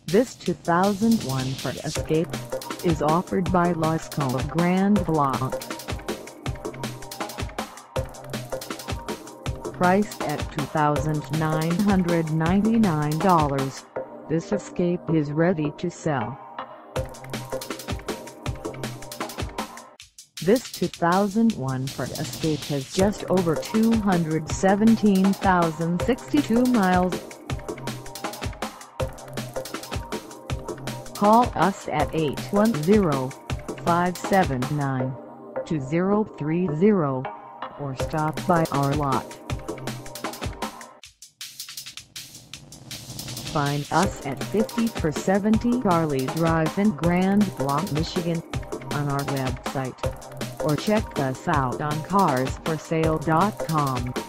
This 2001 Ford Escape is offered by Lasco of Grand Blanc. Priced at $2,999, this Escape is ready to sell. This 2001 Ford Escape has just over 217,062 miles. Call us at 810-579-2030 or stop by our lot. Find us at 50/70 Charlie Drive in Grand Blanc, Michigan, on our website, or check us out on carsforsale.com.